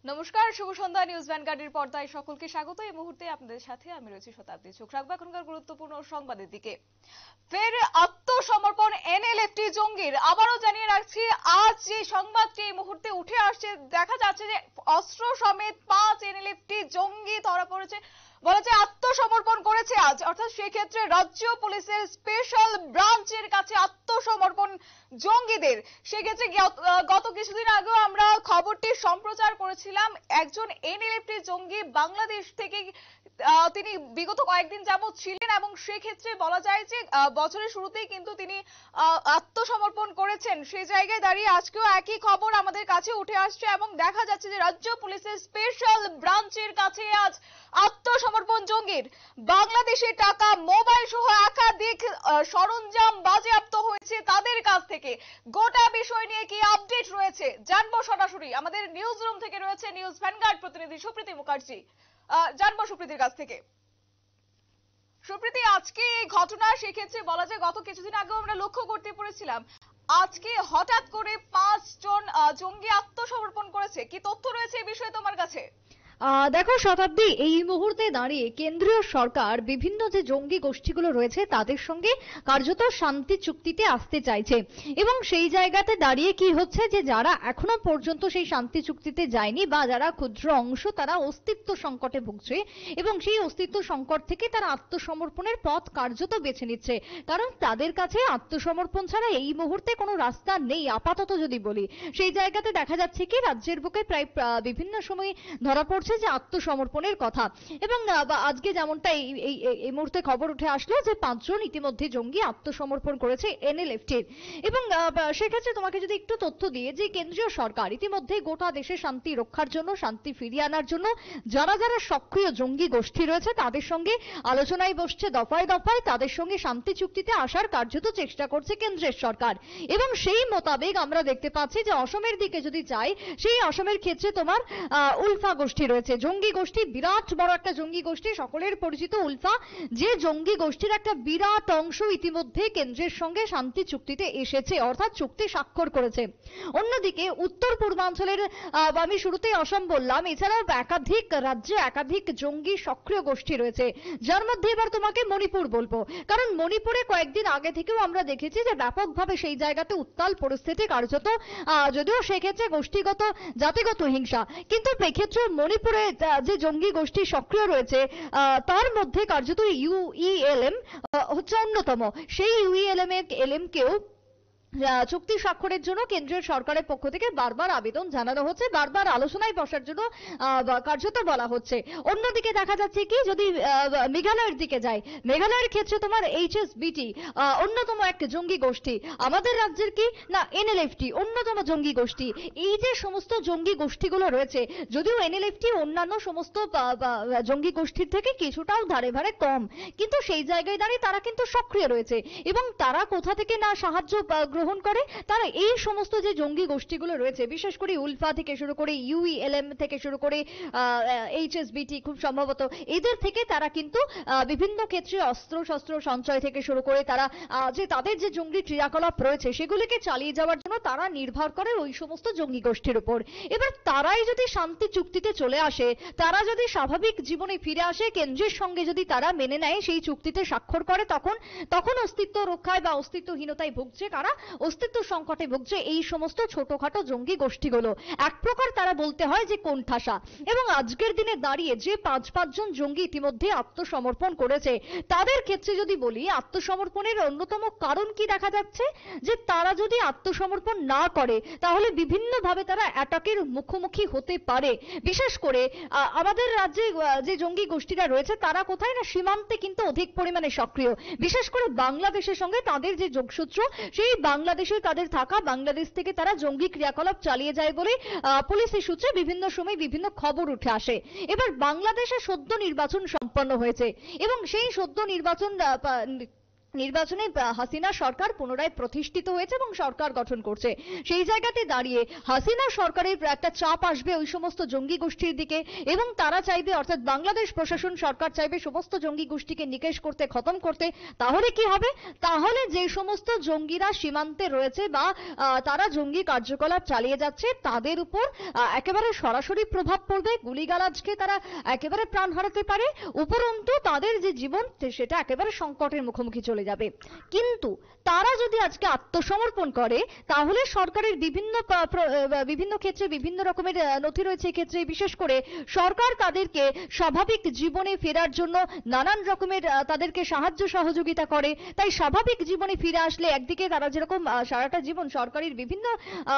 নমস্কার, শুভ সন্ধ্যা। নিউজ ভ্যানগার্ডের পর্দায় সকলকে স্বাগত। এই মুহূর্তে আপনাদের সাথে আমি রয়েছি শতাব্দী। চোখ রাখবো এখনকার গুরুত্বপূর্ণ সংবাদের দিকে। ফের আত্মসমর্পণ এনএলএফটি জঙ্গির। আবারও জানিয়ে রাখছি, আজ যে সংবাদটি এই মুহূর্তে উঠে আসছে, দেখা যাচ্ছে যে অস্ত্র সমেত 5 এনএলএফটি জঙ্গি ধরা পড়েছে। বলা যায় আত্মসমর্পণ করেছে আজ, অর্থাৎ সেক্ষেত্রে রাজ্য পুলিশের স্পেশাল ব্রাঞ্চের কাছে আত্মসমর্পণ জঙ্গিদের। সেক্ষেত্রে গত কিছুদিন আগেও আমরা খবরটি সম্প্রচার করেছিলাম। একজন এনএলএফটি জঙ্গি বাংলাদেশ থেকে তিনি বিগত কয়েকদিন যাবৎ ছিলেন এবং সেক্ষেত্রে বলা যায় যে বছরের শুরুতেই কিন্তু তিনি আত্মসমর্পণ করেছেন। সেই জায়গায় দাঁড়িয়ে আজকেও একই খবর আমাদের কাছে উঠে আসছে এবং দেখা যাচ্ছে যে রাজ্য পুলিশের স্পেশাল ব্রাঞ্চের কাছে আজ আত্মসমর্পণ জঙ্গির। বাংলাদেশের টাকা, মোবাইল সহ একাধিক সরঞ্জাম বাজেয়াপ্ত হয়েছে তাদের কাছ থেকে। গোটা বিষয় নিয়ে কি আপডেট রয়েছে জানবো সরাসরি। আমাদের নিউজ রুম থেকে রয়েছে নিউজ ভ্যানগার্ড প্রতিনিধি সুপ্রীতি মুখার্জি। জানবো সুপ্রীতির কাছ থেকে। সুপ্রীতি, আজকে এই ঘটনা, সেক্ষেত্রে বলা যায় গত কিছুদিন আগেও আমরা লক্ষ্য করতে পেরেছিলাম, আজকে হঠাৎ করে 5 জন জঙ্গি আত্মসমর্পণ করেছে। কি তথ্য রয়েছে এই বিষয়ে তোমার কাছে? দেখো শতাব্দী, এই মুহূর্তে দাঁড়িয়ে কেন্দ্রীয় সরকার বিভিন্ন যে জঙ্গি গোষ্ঠীগুলো রয়েছে তাদের সঙ্গে কার্যত শান্তি চুক্তিতে আসতে চাইছে এবং সেই জায়গাতে দাঁড়িয়ে কি হচ্ছে যে যারা এখনো পর্যন্ত সেই শান্তি চুক্তিতে যায়নি বা যারা ক্ষুদ্র অংশ, তারা অস্তিত্ব সংকটে ভুগছে এবং সেই অস্তিত্ব সংকট থেকে তারা আত্মসমর্পণের পথ কার্যত বেছে নিচ্ছে, কারণ তাদের কাছে আত্মসমর্পণ ছাড়া এই মুহূর্তে কোনো রাস্তা নেই আপাতত। যদি বলি, সেই জায়গাতে দেখা যাচ্ছে কি রাজ্যের বুকে প্রায় বিভিন্ন সময় ধরা পড়ছে যে আত্মসমর্পণের কথা এবং আজকে যেমনটা এই মুহূর্তে খবর উঠে আসলো যে 5 জন ইতিমধ্যে জঙ্গি আত্মসমর্পণ করেছে এনএলএফটির। এবং সেক্ষেত্রে তোমাকে যদি একটু তথ্য দিয়ে যে কেন্দ্রীয় সরকার ইতিমধ্যে গোটা দেশে শান্তি রক্ষার জন্য, শান্তি ফিরিয়ে আনার জন্য যারা যারা সক্রিয় জঙ্গি গোষ্ঠী রয়েছে তাদের সঙ্গে আলোচনায় বসছে, দফায় দফায় তাদের সঙ্গে শান্তি চুক্তিতে আসার কার্যত চেষ্টা করছে কেন্দ্রের সরকার। এবং সেই মোতাবেক আমরা দেখতে পাচ্ছি যে অসমের দিকে যদি যাই, সেই অসমের ক্ষেত্রে তোমার উলফা গোষ্ঠী রয়েছে, জঙ্গি গোষ্ঠী, বিরাট বড় একটা জঙ্গি গোষ্ঠী, সকলের পরিচিত উলফা। যে জঙ্গি গোষ্ঠীর একটা বিরাট অংশ ইতিমধ্যে কেন্দ্রের সঙ্গে শান্তি চুক্তিতে এসেছে, অর্থাৎ চুক্তি স্বাক্ষর করেছে। অন্যদিকে উত্তর পূর্বাঞ্চলের আমি শুরুতেই অসম বললাম, এছাড়াও একাধিক রাজ্যে একাধিক জঙ্গি সক্রিয় গোষ্ঠী রয়েছে, যার মধ্যে এবার তোমাকে মণিপুর বলবো, কারণ মণিপুরে কয়েকদিন আগে থেকেও আমরা দেখেছি যে ব্যাপকভাবে সেই জায়গাতে উত্তাল পরিস্থিতি কার্যত, যদিও সেক্ষেত্রে গোষ্ঠীগত জাতিগত হিংসা, কিন্তু এক্ষেত্রে মণিপুরে যে জঙ্গি গোষ্ঠী সক্রিয় রয়েছে তার মধ্যে কার্যত ইউইএলএম হচ্ছে অন্যতম। সেই ইউইএলএম কেও চুক্তি স্বাক্ষরের জন্য কেন্দ্রীয় সরকারের পক্ষ থেকে বারবার আবেদন জানানো হচ্ছে, বারবার আলোচনায় বসার জন্য কার্যত বলা হচ্ছে। অন্যদিকে দেখা যাচ্ছে কি যদি মেঘালয়ের দিকে যায়, মেঘালয়ের ক্ষেত্রে তোমার এইচএসবিটি অন্যতম এক জঙ্গি গোষ্ঠী, আমাদের রাজ্যের কি না এনএলএফটি অন্যতম জঙ্গি গোষ্ঠী। এই যে সমস্ত জঙ্গি গোষ্ঠীগুলো রয়েছে, যদিও এনএলএফটি অন্যান্য সমস্ত জঙ্গি গোষ্ঠীর থেকে কিছুটাও ধারে ভারে কম, কিন্তু সেই জায়গায় দাঁড়িয়ে তারা কিন্তু সক্রিয় রয়েছে এবং তারা কোথা থেকে না সাহায্য গ্রহণ করে, তারা এই সমস্ত যে জঙ্গি গোষ্ঠীগুলো রয়েছে, বিশেষ করে উলফা থেকে শুরু করে ইউইএলএম থেকে শুরু করে এইচএসবিটি, খুব সম্ভবত এদের থেকে তারা কিন্তু বিভিন্ন ক্ষেত্রে অস্ত্র শস্ত্র সঞ্চয় থেকে শুরু করে তারা যে তাদের যে জঙ্গি ক্রিয়াকলাপ রয়েছে সেগুলিকে চালিয়ে যাওয়ার জন্য তারা নির্ভর করে ওই সমস্ত জঙ্গি গোষ্ঠীর উপর। এবার তারাই যদি শান্তি চুক্তিতে চলে আসে, তারা যদি স্বাভাবিক জীবনে ফিরে আসে, কেন্দ্রের সঙ্গে যদি তারা মেনে নেয়, সেই চুক্তিতে স্বাক্ষর করে, তখন অস্তিত্ব রক্ষায় বা অস্তিত্বহীনতায় ভুগছে কারা? অস্তিত্ব সংকটে ভুগছে এই সমস্ত ছোটখাটো জঙ্গি গোষ্ঠীগুলো। এক প্রকার তারা বলতে হয় যে কোণঠাসা। এবং আজকের দিনে দাঁড়িয়ে যে 5 জন জঙ্গি ইতিমধ্যে আত্মসমর্পণ করেছে, তাদের ক্ষেত্রে যদি বলি আত্মসমর্পণের অন্যতম কারণ কি দেখা যাচ্ছে, যে তারা যদি আত্মসমর্পণ না করে তাহলে বিভিন্নভাবে তারা অ্যাটাকের মুখোমুখি হতে পারে। বিশেষ করে আমাদের রাজ্যে যে জঙ্গি গোষ্ঠীরা রয়েছে তারা কোথায় না সীমান্তে কিন্তু অধিক পরিমাণে সক্রিয়, বিশেষ করে বাংলাদেশের সঙ্গে তাদের যে যোগসূত্র, সেই বাংলাদেশে তাদের থাকা, বাংলাদেশ থেকে তারা জঙ্গি ক্রিয়াকলাপ চালিয়ে যায় বলে পুলিশের সূত্রে বিভিন্ন সময় বিভিন্ন খবর উঠে আসে। এবার বাংলাদেশে সদ্য নির্বাচন সম্পন্ন হয়েছে এবং সেই সদ্য নির্বাচন নির্বাচনে হাসিনা সরকার পুনরায় প্রতিষ্ঠিত হয়েছে এবং সরকার গঠন করছে। সেই জায়গাতে দাঁড়িয়ে হাসিনা সরকারের একটা চাপ আসবে ওই সমস্ত জঙ্গি গোষ্ঠীর দিকে এবং তারা চাইবে, অর্থাৎ বাংলাদেশ প্রশাসন সরকার চাইবে সমস্ত জঙ্গি গোষ্ঠীকে নিকেশ করতে, খতম করতে। তাহলে কি হবে? তাহলে যে সমস্ত জঙ্গিরা সীমান্তে রয়েছে বা তারা জঙ্গি কার্যকলাপ চালিয়ে যাচ্ছে তাদের উপর একেবারে সরাসরি প্রভাব পড়বে, গুলিগালাজকে তারা একেবারে প্রাণ হারাতে পারে, উপরন্তু তাদের যে জীবন সেটা একেবারে সংকটের মুখোমুখি চলে যাবে। কিন্তু তারা যদি আজকে আত্মসমর্পণ করে তাহলে সরকারের বিভিন্ন ক্ষেত্রে বিভিন্ন রকমের নথি রয়েছে। ক্ষেত্রে বিশেষ করে সরকার তাদেরকে স্বাভাবিক জীবনে ফেরার জন্য নানান রকমের তাদেরকে সাহায্য সহযোগিতা করে। তাই স্বাভাবিক জীবনে ফিরে আসলে একদিকে তারা যেরকম সারাটা জীবন সরকারের বিভিন্ন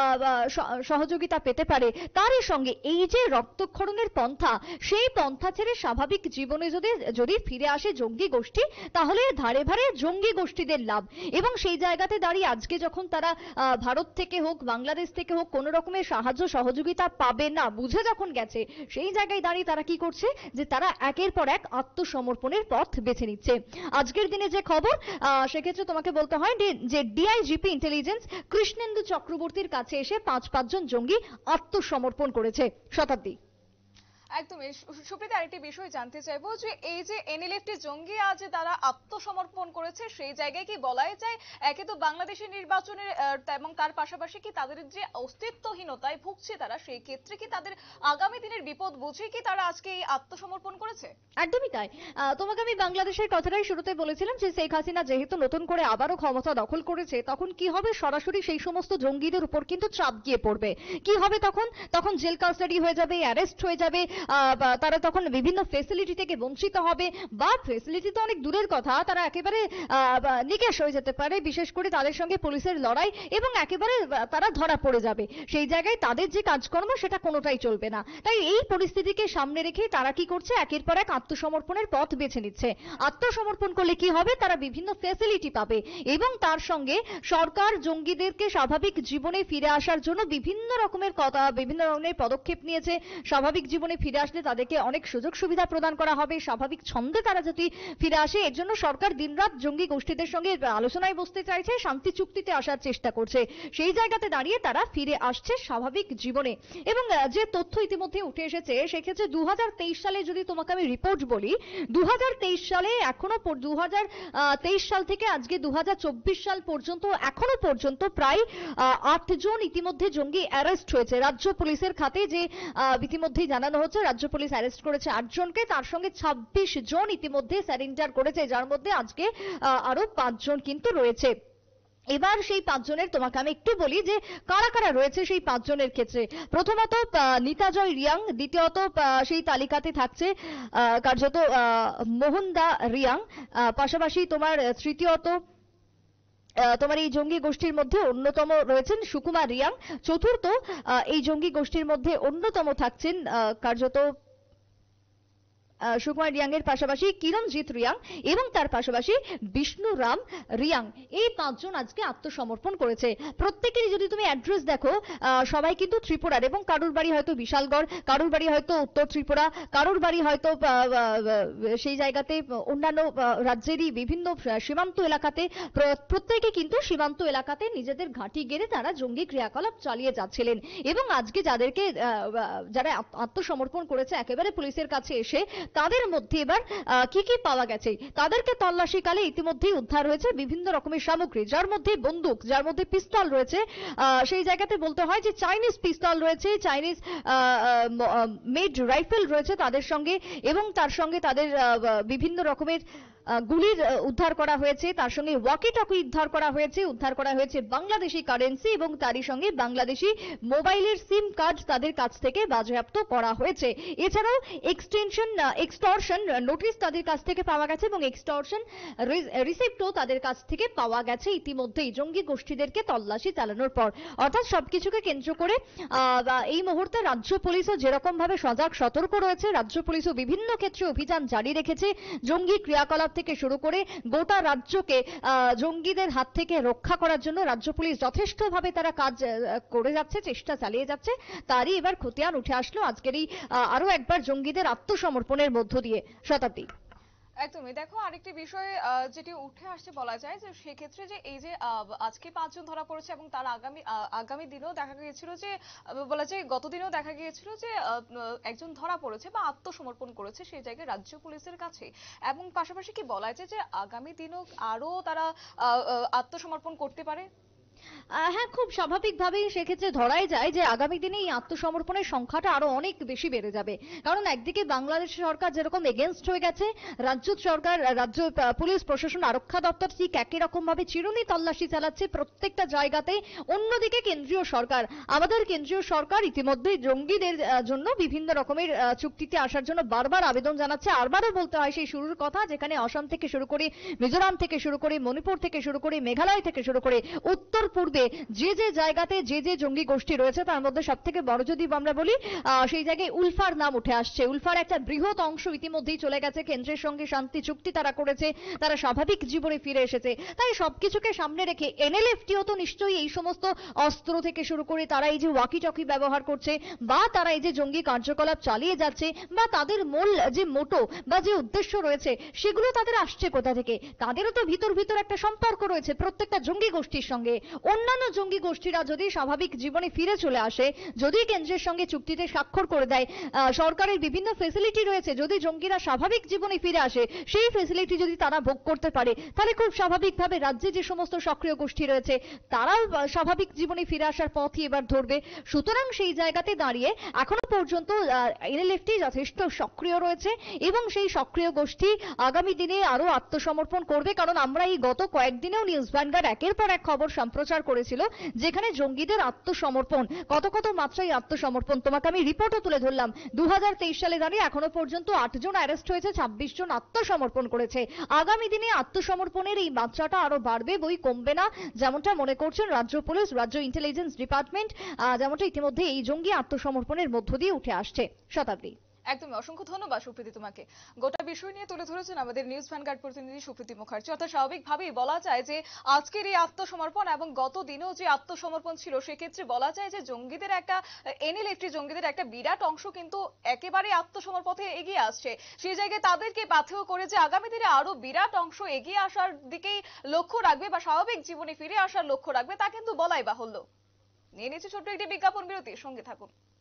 সহযোগিতা পেতে পারে, তারই সঙ্গে এই যে রক্তক্ষরণের পন্থা, সেই পন্থা ছেড়ে স্বাভাবিক জীবনে যদি ফিরে আসে জঙ্গি গোষ্ঠী, তাহলে ধারে ধারে জঙ্গি গোষ্ঠীদের লাভ। এবং সেই জায়গাতে দাঁড়িয়ে আজকে যখন তারা ভারত থেকে হোক বাংলাদেশ থেকে হোক কোনো রকমের সাহায্য সহযোগিতা পাবে না বুঝে যখন গেছে, সেই জায়গায় দাঁড়িয়ে তারা কি করছে যে তারা একের পর এক আত্মসমর্পণের পথ বেছে নিচ্ছে। আজকের দিনে যে খবর, সেক্ষেত্রে তোমাকে বলতে হয় যে ডিআইজিপি ইন্টেলিজেন্স কৃষ্ণেন্দু চক্রবর্তীর কাছে এসে পাঁচজন জঙ্গি আত্মসমর্পণ করেছে। শতাব্দী, একদমই। সুপ্রীতি, আরেকটি বিষয় জানতে চাইবো যে এই যে এনএলএফটি জঙ্গি আজ তারা আত্মসমর্পণ করেছে, সেই জায়গায় কি বলাই যায় একে তো বাংলাদেশের নির্বাচনের এবং তার পাশাপাশি কি তাদের যে অস্তিত্বহীনতায় ভুগছে তারা, সেই ক্ষেত্রে কি তাদের আগামী দিনের বিপদ বুঝে কি তারা আজকে এই আত্মসমর্পণ করেছে? একদমই তাই। তোমাকে আমি বাংলাদেশের কথাটাই শুরুতে বলেছিলাম যে শেখ হাসিনা যেহেতু নতুন করে আবারও ক্ষমতা দখল করেছে, তখন কি হবে, সরাসরি সেই সমস্ত জঙ্গিদের উপর কিন্তু চাপ গিয়ে পড়বে। কি হবে তখন জেল কাস্টাডি হয়ে যাবে, অ্যারেস্ট হয়ে যাবে, তারা তখন বিভিন্ন ফেসিলিটি থেকে বঞ্চিত হবে, বা ফেসিলিটি তো অনেক দূরের কথা, তারা একেবারে নিকেশ হয়ে যেতে পারে। বিশেষ করে তাদের সঙ্গে পুলিশের লড়াই এবং একেবারে তারা ধরা পড়ে যাবে। সেই জায়গায় তাদের যে কাজকর্ম সেটা কোনোটাই চলবে না। তাই এই পরিস্থিতিকে সামনে রেখে তারা কি করছে, একের পর এক আত্মসমর্পণের পথ বেছে নিচ্ছে। আত্মসমর্পণ করলে কি হবে, তারা বিভিন্ন ফেসিলিটি পাবে এবং তার সঙ্গে সরকার জঙ্গিদেরকে স্বাভাবিক জীবনে ফিরে আসার জন্য বিভিন্ন রকমের পদক্ষেপ নিয়েছে। স্বাভাবিক জীবনে ফিরে আসলে তাদেরকে অনেক সুযোগ সুবিধা প্রদান করা হবে, স্বাভাবিক ছন্দে তারা যদি ফিরে আসে। এর জন্য সরকার দিনরাত জঙ্গি গোষ্ঠীদের সঙ্গে আলোচনায় বসতে চাইছে, শান্তি চুক্তিতে আসার চেষ্টা করছে। সেই জায়গাতে দাঁড়িয়ে তারা ফিরে আসছে স্বাভাবিক জীবনে। এবং যে তথ্য ইতিমধ্যে উঠে এসেছে, সেক্ষেত্রে 2023 সালে যদি তোমাকে আমি রিপোর্ট বলি, 2023 সালে এখনো 2023 সাল থেকে আজকে 2024 সাল পর্যন্ত এখনো পর্যন্ত প্রায় 8 জন ইতিমধ্যে জঙ্গি অ্যারেস্ট হয়েছে। রাজ্য পুলিশের খাতে যে ইতিমধ্যেই জানানো হচ্ছে, রাজ্য পুলিশ অ্যারেস্ট করেছে 8 জনকে, তার সঙ্গে 26 জন ইতিমধ্যে সারেন্ডার করেছে, যার মধ্যে আজকে আরো 5 জন কিন্তু রয়েছে। এবার সেই 5 জনের তোমাকে আমি একটু বলি যে কারা কারা রয়েছে সেই 5 জনের ক্ষেত্রে। প্রথমত নিতাজয় রিয়াং, দ্বিতীয়ত সেই তালিকাতে থাকছে কার্যত মোহনদা রিয়াং, পাশাপাশি তোমার তৃতীয়ত তোমার এই জঙ্গি গোষ্ঠীর মধ্যে অন্যতম রয়েছেন সুকুমার রিয়াং, চতুর্থ এই জঙ্গি গোষ্ঠীর মধ্যে অন্যতম থাকছেন কার্যত সুকুমার রিয়াং এর পাশাপাশি কিরণজিৎ রিয়াং এবং তার পাশাপাশি বিষ্ণু রাম রিয়াং। এই 5 জন আজকে আত্মসমর্পণ করেছে। প্রত্যেকেরই যদি তুমি অ্যাড্রেস দেখো, সবাই কিন্তু ত্রিপুরার, এবং কারুর বাড়ি হয়তো বিশালগড়, কারুর বাড়ি হয়তো উত্তর ত্রিপুরা, কারুর বাড়ি হয়তো সেই জায়গাতে অন্যান্য রাজ্যেরই বিভিন্ন সীমান্ত এলাকাতে। প্রত্যেকে কিন্তু সীমান্ত এলাকাতে নিজেদের ঘাঁটি গেড়ে তারা জঙ্গি ক্রিয়াকলাপ চালিয়ে যাচ্ছিলেন। এবং আজকে যারা আত্মসমর্পণ করেছে একেবারে পুলিশের কাছে এসে, তাদের মধ্যে এবার কি কি পাওয়া গেছে, তাদেরকে তল্লাশিকালে ইতিমধ্যেই উদ্ধার হয়েছে বিভিন্ন রকমের সামগ্রী, যার মধ্যে বন্দুক, যার মধ্যে পিস্তল রয়েছে। সেই জায়গাতে বলতে হয় যে চাইনিজ পিস্তল রয়েছে, চাইনিজ মেড রাইফেল রয়েছে তাদের সঙ্গে, এবং তার সঙ্গে তাদের বিভিন্ন রকমের গুলির উদ্ধার করা হয়েছে, তার সঙ্গে ওয়াকি টকি উদ্ধার করা হয়েছে বাংলাদেশি কারেন্সি, এবং তারই সঙ্গে বাংলাদেশি মোবাইলের সিম কার্ড তাদের কাছ থেকে বাজেয়াপ্ত করা হয়েছে। এছাড়াও এক্সটর্শন নোটিশ তাদের কাছ থেকে পাওয়া গেছে এবং এক্সটর্শন রিসিপ্টও তাদের কাছ থেকে পাওয়া গেছে ইতিমধ্যেই জঙ্গি গোষ্ঠীদেরকে তল্লাশি চালানোর পর। অর্থাৎ সবকিছুকে কেন্দ্র করে এই মুহূর্তে রাজ্য পুলিশও যেরকম ভাবে সজাগ সতর্ক রয়েছে, রাজ্য পুলিশও বিভিন্ন ক্ষেত্রে অভিযান জারি রেখেছে। জঙ্গি ক্রিয়াকলাপ থেকে শুরু করে গোটা রাজ্যকে জঙ্গিদের হাত থেকে রক্ষা করার জন্য রাজ্য পুলিশ যথেষ্টভাবে তারা কাজ করে যাচ্ছে, চেষ্টা চালিয়ে যাচ্ছে। তারই এবার খতিয়ান উঠে আসলো আজকের এই আরো একবার জঙ্গিদের আত্মসমর্পণের মধ্য দিয়ে। শতাব্দী, একদমই। দেখো আরেকটি বিষয় যেটি উঠে আসছে বলা যায় যে সেক্ষেত্রে যে এই যে আজকে 5 জন ধরা পড়েছে এবং তার আগামী দিনেও দেখা গিয়েছিল যে বলা যায় গত দিনেও দেখা গিয়েছিল যে একজন ধরা পড়েছে বা আত্মসমর্পণ করেছে সেই জায়গায় রাজ্য পুলিশের কাছে, এবং পাশাপাশি কি বলা যায় যে আগামী দিনেও আরো তারা আত্মসমর্পণ করতে পারে। হ্যাঁ, খুব স্বাভাবিকভাবেই সেক্ষেত্রে ধরাই যায় যে আগামী দিনে এই আত্মসমর্পণের সংখ্যাটা আরো অনেক বেশি বেড়ে যাবে। কারণ একদিকে বাংলাদেশ সরকার যেরকম এগেনস্ট হয়ে গেছে, রাজ্য সরকার, রাজ্য পুলিশ প্রশাসন, আরক্ষা দপ্তর ঠিক একই রকম ভাবে চিরুনি তল্লাশি চালাচ্ছে প্রত্যেকটা জায়গাতে। অন্যদিকে কেন্দ্রীয় সরকার, আমাদের কেন্দ্রীয় সরকার ইতিমধ্যে জঙ্গিদের জন্য বিভিন্ন রকমের চুক্তিতে আসার জন্য বারবার আবেদন জানাচ্ছে। আরবারও বলতে হয় সেই শুরুর কথা, যেখানে আসাম থেকে শুরু করে, মিজোরাম থেকে শুরু করে, মণিপুর থেকে শুরু করে, মেঘালয় থেকে শুরু করে উত্তর পূর্বে যে যে জায়গাতে যে যে জঙ্গি গোষ্ঠী রয়েছে তার মধ্যে সব থেকে বড় যদি আমরা বলি, সেই জায়গায় উলফার নাম উঠে আসছে। উলফার একটা বৃহৎ অংশ ইতিমধ্যেই চলে গেছে, কেন্দ্রের সঙ্গে শান্তি চুক্তি তারা করেছে, তারা স্বাভাবিক জীবনে ফিরে এসেছে। তাই সবকিছুকে সামনে রেখে এনএলএফটিও তো নিশ্চয়ই এই সমস্ত অস্ত্র থেকে শুরু করে তারা এই যে ওয়াকি টকি ব্যবহার করছে বা তারা এই যে জঙ্গি কার্যকলাপ চালিয়ে যাচ্ছে বা তাদের মূল যে মোটো বা যে উদ্দেশ্য রয়েছে সেগুলো তাদের আসছে কোথা থেকে। তাদেরও তো ভিতর ভিতর একটা সম্পর্ক রয়েছে প্রত্যেকটা জঙ্গি গোষ্ঠীর সঙ্গে। অন্যান্য জঙ্গি গোষ্ঠীরা যদি স্বাভাবিক জীবনে ফিরে চলে আসে, যদি কেন্দ্রের সঙ্গে চুক্তিতে স্বাক্ষর করে দেয়, সরকারের বিভিন্ন ফেসিলিটি রয়েছে, যদি জঙ্গিরা স্বাভাবিক জীবনে ফিরে আসে সেই ফেসিলিটি যদি তারা ভোগ করতে পারে, তাহলে খুব স্বাভাবিকভাবে রাজ্যে যে সমস্ত সক্রিয় গোষ্ঠী রয়েছে তারাও স্বাভাবিক জীবনে ফিরে আসার পথই এবার ধরবে। সুতরাং সেই জায়গাতে দাঁড়িয়ে এখনো পর্যন্ত এনএলএফটি যথেষ্ট সক্রিয় রয়েছে এবং সেই সক্রিয় গোষ্ঠী আগামী দিনে আরো আত্মসমর্পণ করবে। কারণ আমরা এই গত কয়েকদিনেও নিউজ ভ্যানগার্ড একের পর এক খবর সম্প্রচার করেছিল যেখানে জঙ্গিদের আত্মসমর্পণ, কত কত মাত্রায় আত্মসমর্পণ, তোমাকে আমি রিপোর্টও তুলে ধরলাম। 2023 সালে দাঁড়িয়ে এখনো পর্যন্ত 8 জন অ্যারেস্ট হয়েছে, 26 জন আত্মসমর্পণ করেছে। আগামী দিনে আত্মসমর্পণের এই মাত্রাটা আরো বাড়বে, বই কমবে না, যেমনটা মনে করছেন রাজ্য পুলিশ, রাজ্য ইন্টেলিজেন্স ডিপার্টমেন্ট, যেমনটা ইতিমধ্যে এই জঙ্গি আত্মসমর্পণের মধ্য দিয়ে উঠে আসছে। শতাব্দী। একদমই, অসংখ্য ধন্যবাদ সুপ্রীতি তোমাকে। গোটা বিষয় নিয়ে তুলে ধরেছেন আমাদের নিউজ ভ্যানগার্ড প্রতিনিধি সুপ্রীতি মুখার্জি। অর্থাৎ স্বাভাবিকভাবেই বলা যায় যে আজকের এই আত্মসমর্পণ এবং গত দিনেও যে আত্মসমর্পণ ছিল সেক্ষেত্রে বলা যায় যে জঙ্গিদের একটা এনএলএফটি জঙ্গিদের একটা বিরাট অংশ কিন্তু একেবারে আত্মসমর্পণে এগিয়ে আসছে। সেই জায়গায় তাদেরকে পাথেয় করে যে আগামী দিনে আরো বিরাট অংশ এগিয়ে আসার দিকেই লক্ষ্য রাখবে বা স্বাভাবিক জীবনে ফিরে আসার লক্ষ্য রাখবে তা কিন্তু বলাই বাহুল্য। নিয়ে নিচ্ছে ছোট্ট একটি বিজ্ঞাপন বিরতি, সঙ্গে থাকুন।